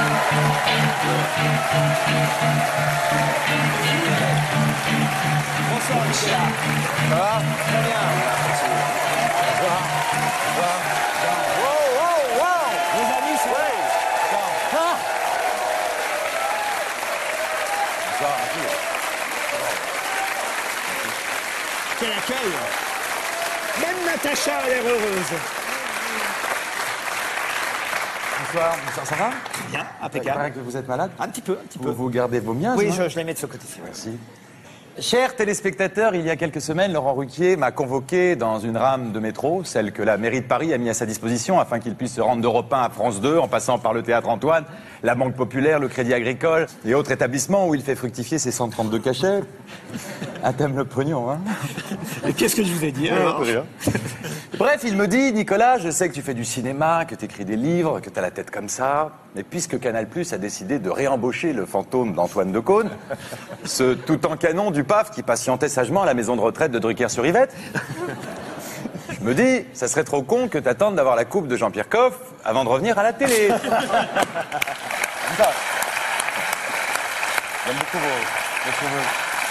Bonsoir, Michel. Ça va? Très bien. Bonsoir. Bonsoir. Wow, wow, wow. Les amis, c'est vrai. Ah. Bonsoir, Quel accueil. Même Natacha a l'air heureuse. Bonsoir, bonsoir, ça va? Bien, Il impeccable. paraît que vous êtes malade? Un petit peu, un petit peu. Vous gardez vos miens? Oui, je les mets de ce côté-ci. Oui. Merci. Chers téléspectateurs, il y a quelques semaines, Laurent Ruquier m'a convoqué dans une rame de métro, celle que la mairie de Paris a mis à sa disposition afin qu'il puisse se rendre d'Europe 1 à France 2 en passant par le Théâtre Antoine, la Banque Populaire, le Crédit Agricole et autres établissements où il fait fructifier ses 132 cachets. Ah, t'aimes le pognon, hein? Et qu'est-ce que je vous ai dit alors? Bref, il me dit, Nicolas, je sais que tu fais du cinéma, que tu écris des livres, que tu as la tête comme ça, mais puisque Canal+ a décidé de réembaucher le fantôme d'Antoine Decaune, ce tout en canon du PAF qui patientait sagement à la maison de retraite de Drucker-sur-Yvette, je me dis, ça serait trop con que t'attendes d'avoir la coupe de Jean-Pierre Coff avant de revenir à la télé. Comme ça. J'aime beaucoup vos cheveux.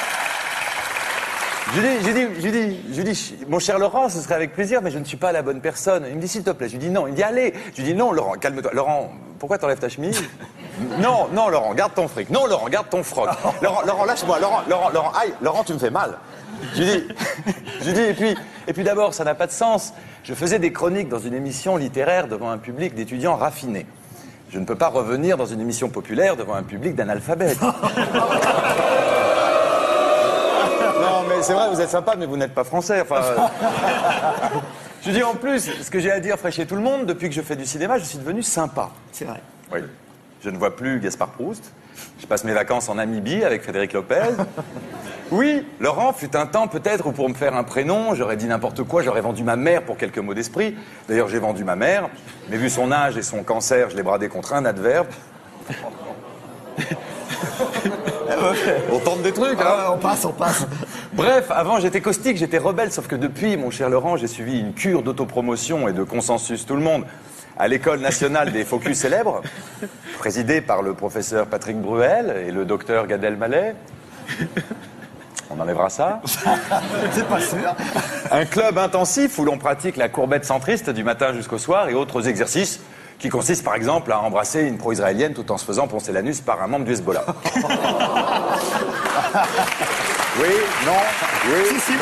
Je lui dis, mon cher Laurent, ce serait avec plaisir, mais je ne suis pas la bonne personne. Il me dit, s'il te plaît. Je lui dis, non. Il me dit, allez. Je lui dis, non, Laurent, calme-toi. Laurent, pourquoi t'enlèves ta chemise? Non, non, Laurent, garde ton fric. Non, Laurent, garde ton froc. Laurent, lâche-moi. Laurent, aïe, Laurent, tu me fais mal. Je lui dis, et puis d'abord, ça n'a pas de sens. Je faisais des chroniques dans une émission littéraire devant un public d'étudiants raffinés. Je ne peux pas revenir dans une émission populaire devant un public d'analphabètes. Non, mais c'est vrai, vous êtes sympa, mais vous n'êtes pas français. Enfin, je dis en plus, ce que j'ai à dire ferait chez tout le monde, depuis que je fais du cinéma, je suis devenu sympa. C'est vrai. Oui. Je ne vois plus Gaspard Proust. Je passe mes vacances en Namibie avec Frédéric Lopez. Oui, Laurent, fut un temps peut-être où pour me faire un prénom, j'aurais dit n'importe quoi, j'aurais vendu ma mère pour quelques mots d'esprit. D'ailleurs, j'ai vendu ma mère, mais vu son âge et son cancer, je l'ai bradé contre un adverbe. On tente des trucs, hein. On passe. Bref, avant j'étais caustique, j'étais rebelle, sauf que depuis, mon cher Laurent, j'ai suivi une cure d'autopromotion et de consensus tout le monde à l'École nationale des focus célèbres, présidée par le professeur Patrick Bruel et le docteur Gad Elmaleh. On enlèvera ça. C'est pas sûr. Un club intensif où l'on pratique la courbette centriste du matin jusqu'au soir et autres exercices qui consistent par exemple à embrasser une pro-israélienne tout en se faisant poncer l'anus par un membre du Hezbollah. Oui, non, oui, Si, non.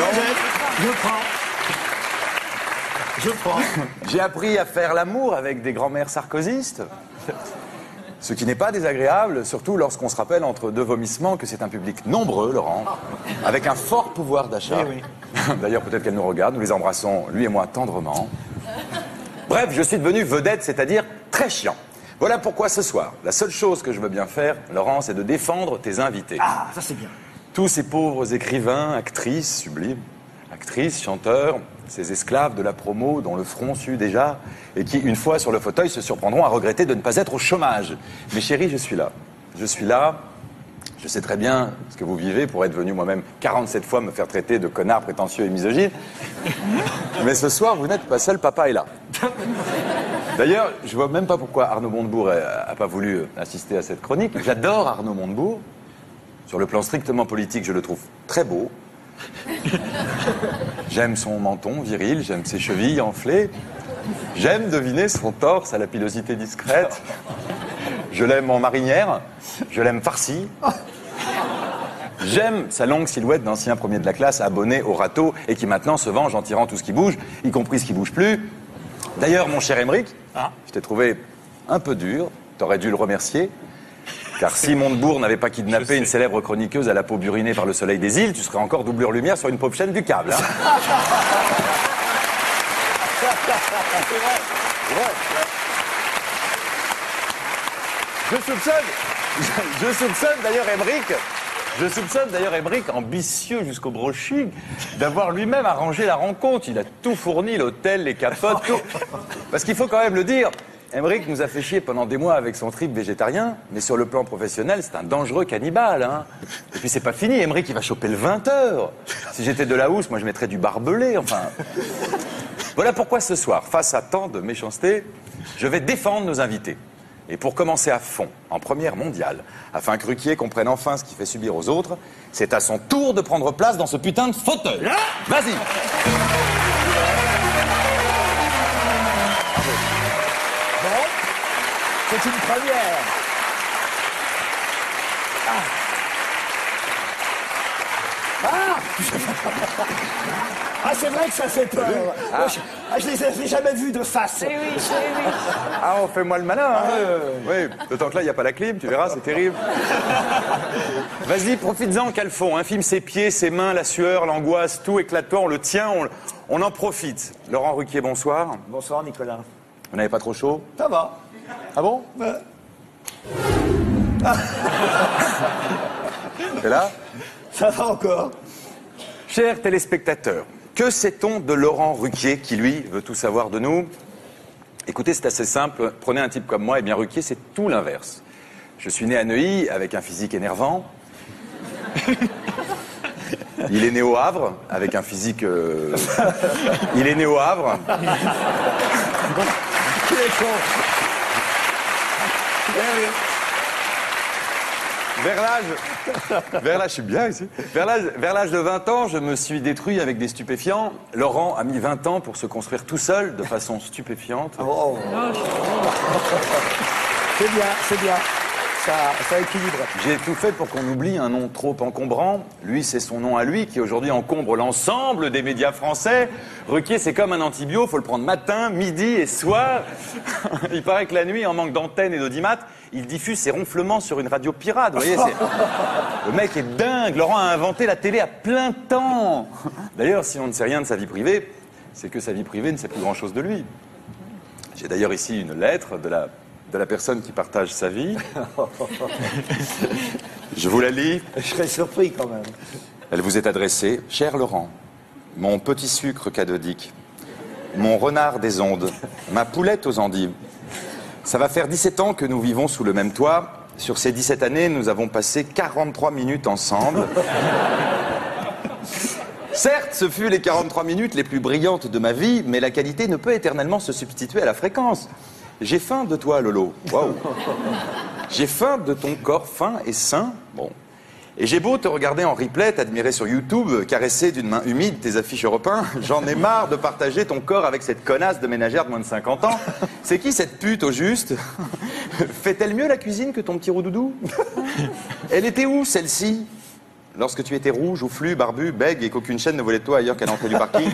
je prends. J'ai appris à faire l'amour avec des grands-mères sarkozystes. Ce qui n'est pas désagréable, surtout lorsqu'on se rappelle entre deux vomissements que c'est un public nombreux, Laurent, avec un fort pouvoir d'achat. Oui. D'ailleurs, peut-être qu'elle nous regarde, nous les embrassons, lui et moi, tendrement. Bref, je suis devenu vedette, c'est-à-dire très chiant. Voilà pourquoi ce soir, la seule chose que je veux bien faire, Laurent, c'est de défendre tes invités. Ah, ça c'est bien. Tous ces pauvres écrivains, actrices, sublimes, actrices, chanteurs, ces esclaves de la promo dont le front sue déjà, et qui, une fois sur le fauteuil, se surprendront à regretter de ne pas être au chômage. Mais chérie, je suis là. Je suis là. Je sais très bien ce que vous vivez pour être venu moi-même 47 fois me faire traiter de connard prétentieux et misogyne. Mais ce soir, vous n'êtes pas seul, papa est là. D'ailleurs, je vois même pas pourquoi Arnaud Montebourg a pas voulu assister à cette chronique. J'adore Arnaud Montebourg. Sur le plan strictement politique, je le trouve très beau. J'aime son menton viril, j'aime ses chevilles enflées. J'aime deviner son torse à la pilosité discrète. Je l'aime en marinière, je l'aime farci. J'aime sa longue silhouette d'ancien premier de la classe abonné au râteau et qui maintenant se venge en tirant tout ce qui bouge, y compris ce qui bouge plus. D'ailleurs, mon cher Aymeric, je t'ai trouvé un peu dur, t'aurais dû le remercier. Car si Montebourg n'avait pas kidnappé une célèbre chroniqueuse à la peau burinée par le soleil des îles, tu serais encore doublure lumière sur une pauvre chaîne du câble. Hein. C'est vrai. Je soupçonne d'ailleurs Aymeric, ambitieux jusqu'au brushing, d'avoir lui-même arrangé la rencontre. Il a tout fourni, l'hôtel, les capotes, tout. Parce qu'il faut quand même le dire, Aymeric nous a fait chier pendant des mois avec son trip végétarien, mais sur le plan professionnel, c'est un dangereux cannibale. Hein. Et puis c'est pas fini, Aymeric il va choper le 20h. Si j'étais de la housse, moi je mettrais du barbelé, enfin... Voilà pourquoi ce soir, face à tant de méchanceté, je vais défendre nos invités. Et pour commencer à fond, en première mondiale, afin que Ruquier comprenne enfin ce qu'il fait subir aux autres, c'est à son tour de prendre place dans ce putain de fauteuil. Vas-y. Bon, c'est une première. Ah, c'est vrai que ça fait peur. Moi, je les ai jamais vus de face. Eh oui, eh oui. Ah, on fait moi le malin, hein. Oui, d'autant que là, il n'y a pas la clim, tu verras, c'est terrible. Vas-y, profites-en, Calfon. Hein. Filme ses pieds, ses mains, la sueur, l'angoisse, tout éclate-toi, on le tient, on en profite. Laurent Ruquier, bonsoir. Bonsoir, Nicolas. Vous n'avez pas trop chaud? Ça va. Ah bon? C'est là? Ça va encore. Chers téléspectateurs, que sait-on de Laurent Ruquier qui, lui, veut tout savoir de nous? Écoutez, c'est assez simple. Prenez un type comme moi, et bien Ruquier, c'est tout l'inverse. Je suis né à Neuilly avec un physique énervant. Il est né au Havre avec un physique... Il est né au Havre. Tu es con. Vers l'âge, je suis bien ici. Vers l'âge de 20 ans, je me suis détruit avec des stupéfiants. Laurent a mis 20 ans pour se construire tout seul, de façon stupéfiante. Oh. C'est bien, c'est bien. Ça équilibre. J'ai tout fait pour qu'on oublie un nom trop encombrant. Lui, c'est son nom à lui, qui aujourd'hui encombre l'ensemble des médias français. Ruquier, c'est comme un antibio, faut le prendre matin, midi et soir. Il paraît que la nuit, en manque d'antenne et d'audimat, il diffuse ses ronflements sur une radio pirate. Vous voyez, le mec est dingue. Laurent a inventé la télé à plein temps. D'ailleurs, si on ne sait rien de sa vie privée, c'est que sa vie privée ne sait plus grand-chose de lui. J'ai d'ailleurs ici une lettre de la personne qui partage sa vie. Je vous la lis. Je serais surpris quand même. Elle vous est adressée. Cher Laurent, mon petit sucre cathodique, mon renard des ondes, ma poulette aux endives. Ça va faire 17 ans que nous vivons sous le même toit. Sur ces 17 années, nous avons passé 43 minutes ensemble. Certes, ce fut les 43 minutes les plus brillantes de ma vie, mais la qualité ne peut éternellement se substituer à la fréquence. J'ai faim de toi, Lolo. Waouh. J'ai faim de ton corps fin et sain. Bon. Et j'ai beau te regarder en replay, t'admirer sur YouTube, caresser d'une main humide tes affiches européens, j'en ai marre de partager ton corps avec cette connasse de ménagère de moins de 50 ans. C'est qui cette pute au juste? Fait-elle mieux la cuisine que ton petit roux-doudou? Elle était où, celle-ci? Lorsque tu étais rouge, joufflu, barbu, bègue et qu'aucune chaîne ne volait de toi ailleurs qu'à l'entrée du parking.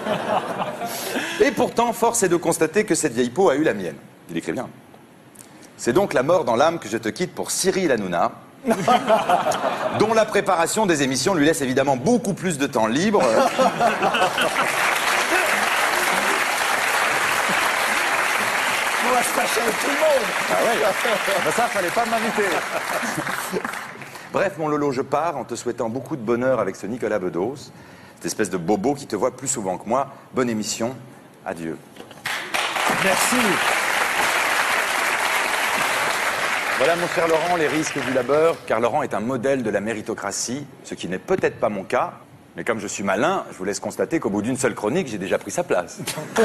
Et pourtant, force est de constater que cette vieille peau a eu la mienne. Il écrit bien. C'est donc la mort dans l'âme que je te quitte pour Cyril Hanouna, dont la préparation des émissions lui laisse évidemment beaucoup plus de temps libre. On va se fâcher avec tout le monde. Ah ouais. Ben ça, fallait pas m'inviter. Bref, mon Lolo, je pars en te souhaitant beaucoup de bonheur avec ce Nicolas Bedos, cette espèce de bobo qui te voit plus souvent que moi. Bonne émission. Adieu. Merci. Voilà, mon cher Laurent, les risques du labeur, car Laurent est un modèle de la méritocratie, ce qui n'est peut-être pas mon cas, mais comme je suis malin, je vous laisse constater qu'au bout d'une seule chronique, j'ai déjà pris sa place. Il y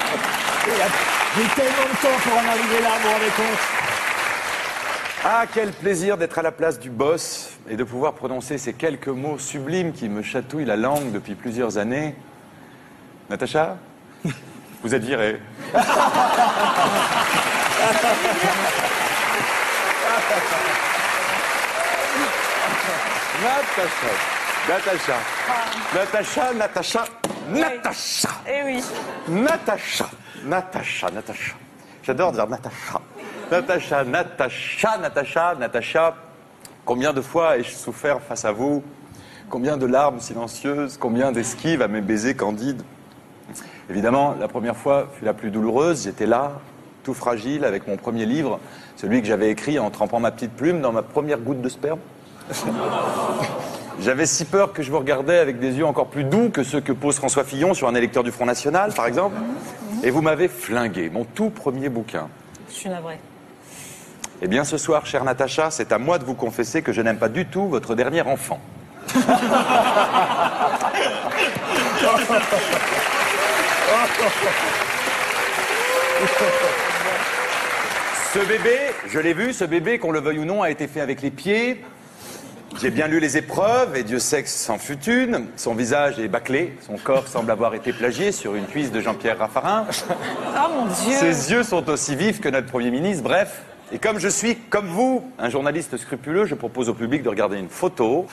a tellement de temps pour en arriver là, vous vous rendez compte? Ah, quel plaisir d'être à la place du boss et de pouvoir prononcer ces quelques mots sublimes qui me chatouillent la langue depuis plusieurs années. Natacha, vous êtes virée. Natacha. Eh oui. Natacha. J'adore dire Natacha. Combien de fois ai-je souffert face à vous? Combien de larmes silencieuses? Combien d'esquives à mes baisers candides? Évidemment, la première fois fut la plus douloureuse. J'étais là, tout fragile, avec mon premier livre, celui que j'avais écrit en trempant ma petite plume dans ma première goutte de sperme. J'avais si peur que je vous regardais avec des yeux encore plus doux que ceux que pose François Fillon sur un électeur du Front National, par exemple. Et vous m'avez flingué, mon tout premier bouquin. Je suis navrée. Eh bien, ce soir, chère Natacha, c'est à moi de vous confesser que je n'aime pas du tout votre dernier enfant. Ce bébé, je l'ai vu, ce bébé, qu'on le veuille ou non, a été fait avec les pieds. J'ai bien lu les épreuves, et Dieu sait que c'en fut une. Son visage est bâclé, son corps semble avoir été plagié sur une cuisse de Jean-Pierre Raffarin. Oh mon Dieu! Ses yeux sont aussi vifs que notre Premier ministre, bref. Et comme je suis, comme vous, un journaliste scrupuleux, je propose au public de regarder une photo.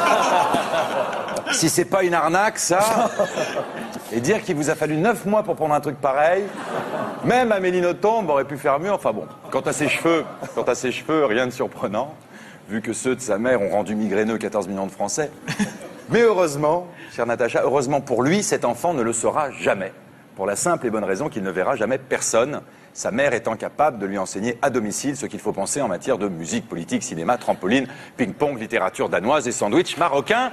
Si c'est pas une arnaque, ça. Et dire qu'il vous a fallu 9 mois pour prendre un truc pareil. Même Amélie Nothomb aurait pu faire mieux. Enfin bon, quant à ses cheveux, rien de surprenant, vu que ceux de sa mère ont rendu migraineux 14 millions de Français. Mais heureusement, chère Natacha, heureusement pour lui, cet enfant ne le saura jamais. Pour la simple et bonne raison qu'il ne verra jamais personne, sa mère étant capable de lui enseigner à domicile ce qu'il faut penser en matière de musique, politique, cinéma, trampoline, ping-pong, littérature danoise et sandwich marocain.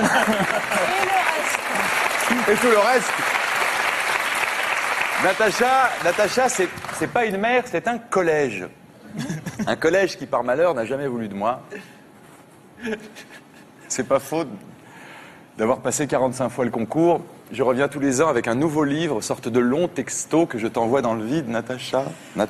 Et tout le reste. Natacha, c'est pas une mère, c'est un collège. Un collège qui, par malheur, n'a jamais voulu de moi. C'est pas faute d'avoir passé 45 fois le concours. Je reviens tous les ans avec un nouveau livre, sorte de long texto que je t'envoie dans le vide, Natacha.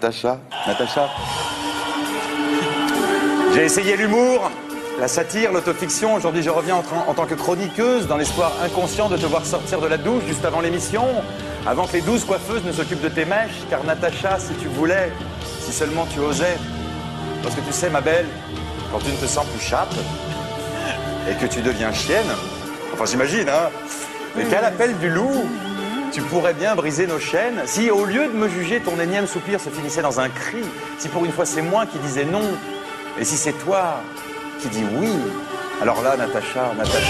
J'ai essayé l'humour, la satire, l'autofiction. Aujourd'hui, je reviens en tant que chroniqueuse, dans l'espoir inconscient de te voir sortir de la douche juste avant l'émission, avant que les 12 coiffeuses ne s'occupent de tes mèches. Car Natacha, si tu voulais, si seulement tu osais. Parce que tu sais, ma belle, quand tu ne te sens plus chape et que tu deviens chienne, enfin j'imagine, hein, mais qu'à l'appel du loup, tu pourrais bien briser nos chaînes. Si au lieu de me juger, ton énième soupir se finissait dans un cri, si pour une fois c'est moi qui disais non, et si c'est toi qui dis oui, alors là, Natacha.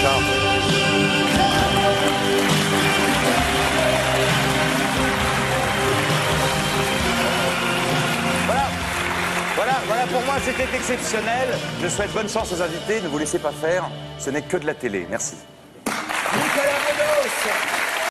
Voilà, pour moi c'était exceptionnel. Je souhaite bonne chance aux invités, ne vous laissez pas faire, ce n'est que de la télé. Merci. Nicolas Bedos.